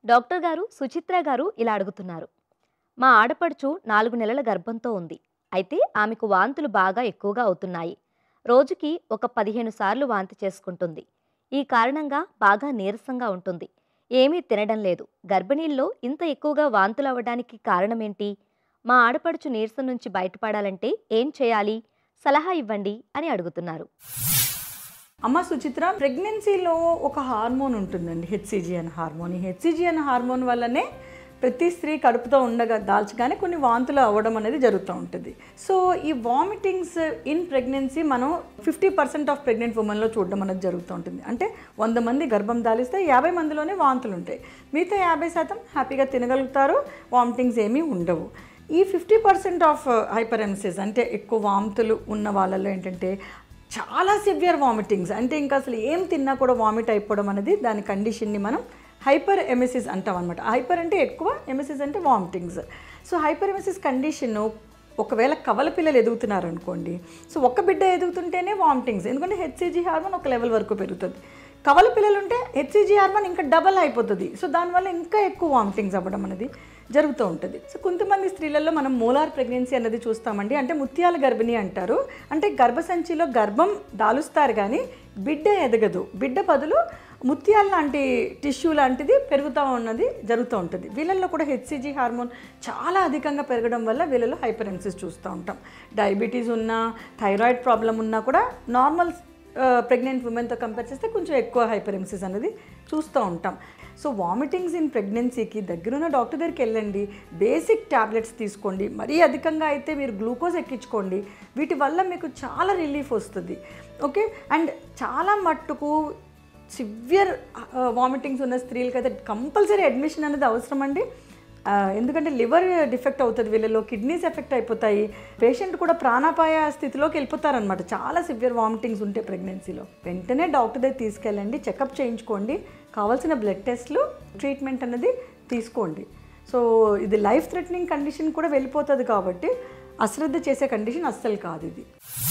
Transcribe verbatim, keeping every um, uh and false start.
Doctor గారు సుచిత్ర గారు ఇలా అడుగుతున్నారు. మా ఆడపడుచు నాలుగు నెలల గర్భంతో ఉంది. అయితే ఆమెకు వాంతులు బాగా ఎక్కువగా అవుతున్నాయి. రోజుకి ఒక పదిహేను సార్లు వాంతి చేసుకుంటుంది. ఈ కారణంగా బాగా నీరసంగా ఉంటుంది. ఏమీ తినడం లేదు. గర్భిణీల్లో ఇంత ఎక్కువగా వాంతులు అవ్వడానికి కారణమేంటి? మా ఆడపడుచు నీరసం నుంచి బయటపడాలంటే ఏం చేయాలి? సలహా ఇవ్వండి అని అడుగుతున్నారు. అమ్మ సుచిత్ర, ప్రెగ్నెన్సీలో ఒక హార్మోన్ ఉంటుందండి, హెచ్సిజి అనే హార్మోన్. ఈ హెచ్సిజి అనే హార్మోన్ వల్లనే ప్రతి స్త్రీ కడుపుతో ఉండగా దాల్చగానే కొన్ని వాంతులు అవ్వడం అనేది జరుగుతూ ఉంటుంది. సో ఈ వామిటింగ్స్ ఇన్ ప్రెగ్నెన్సీ మనం ఫిఫ్టీ పర్సెంట్ ఆఫ్ ప్రెగ్నెంట్ ఉమెన్లో చూడడం అనేది జరుగుతూ ఉంటుంది. అంటే వంద మంది గర్భం దాలిస్తే యాభై మందిలోనే వాంతులు ఉంటాయి. మిగతా యాభై శాతం హ్యాపీగా తినగలుగుతారు, వామిటింగ్స్ ఏమీ ఉండవు. ఈ ఫిఫ్టీ పర్సెంట్ ఆఫ్ హైపరెమెసిస్ అంటే ఎక్కువ వాంతులు ఉన్న వాళ్ళలో ఏంటంటే చాలా సివియర్ వామిటింగ్స్, అంటే ఇంకా అసలు ఏం తిన్నా కూడా వామిట్ అయిపోవడం అనేది దాని కండిషన్ని మనం హైపర్ ఎమెసిస్ అంటాం అనమాట. హైపర్ అంటే ఎక్కువ, ఎమెసిస్ అంటే vomitings. So hyperemesis condition ఒకవేళ కవల పిల్లలు ఎదుగుతున్నారు అనుకోండి, సో ఒక బిడ్డ ఎదుగుతుంటేనే వామిటింగ్స్, ఎందుకంటే హెచ్సిజి హార్మోన్ ఒక లెవెల్ వరకు పెరుగుతుంది. కవల పిల్లలు ఉంటే హెచ్సిజి హార్మోన్ ఇంకా డబల్ అయిపోతుంది. సో దానివల్ల ఇంకా ఎక్కువ వామిటింగ్స్ అవ్వడం అనేది జరుగుతూ ఉంటుంది. సో కొంతమంది స్త్రీలలో మనం మోలార్ ప్రెగ్నెన్సీ అనేది చూస్తామండి. అంటే ముత్యాల గర్భిణి అంటారు. అంటే గర్భసంచిలో గర్భం దాలుస్తారు కానీ బిడ్డ ఎదగదు. బిడ్డ బదులు ముత్యాల లాంటి టిష్యూ లాంటిది పెరుగుతూ ఉన్నది జరుగుతూ ఉంటుంది. వీళ్ళల్లో కూడా హెచ్సిజి హార్మోన్ చాలా అధికంగా పెరగడం వల్ల వీళ్ళలో హైపరెమెసిస్ చూస్తూ ఉంటాం. డయాబెటీస్ ఉన్నా, థైరాయిడ్ ప్రాబ్లం ఉన్నా కూడా నార్మల్ ప్రెగ్నెంట్ ఉమెన్తో కంపేర్ చేస్తే కొంచెం ఎక్కువ హైపరెమెసిస్ అనేది చూస్తూ ఉంటాం. సో వామిటింగ్స్ ఇన్ ప్రెగ్నెన్సీకి దగ్గరున్న డాక్టర్ దగ్గరికి వెళ్ళండి, బేసిక్ ట్యాబ్లెట్స్ తీసుకోండి. మరీ అధికంగా అయితే మీరు గ్లూకోజ్ ఎక్కించుకోండి. వీటి వల్ల మీకు చాలా రిలీఫ్ వస్తుంది. ఓకే, అండ్ చాలా మట్టుకు సివియర్ వామిటింగ్స్ ఉన్న స్త్రీలకి అయితే కంపల్సరీ అడ్మిషన్ అనేది అవసరం అండి. ఎందుకంటే లివర్ డిఫెక్ట్ అవుతుంది, వీళ్ళలో కిడ్నీస్ ఎఫెక్ట్ అయిపోతాయి, పేషెంట్ కూడా ప్రాణాపాయ స్థితిలోకి వెళ్ళిపోతారనమాట చాలా సివియర్ వామిటింగ్స్ ఉంటే ప్రెగ్నెన్సీలో. వెంటనే డాక్టర్ దగ్గర తీసుకెళ్ళండి, చెకప్ చేయించుకోండి, కావాల్సిన బ్లడ్ టెస్ట్లు, ట్రీట్మెంట్ అనేది తీసుకోండి. సో ఇది లైఫ్ థ్రెటనింగ్ కండిషన్ కూడా వెళ్ళిపోతుంది కాబట్టి అశ్రద్ధ చేసే కండిషన్ అస్సలు కాదు ఇది.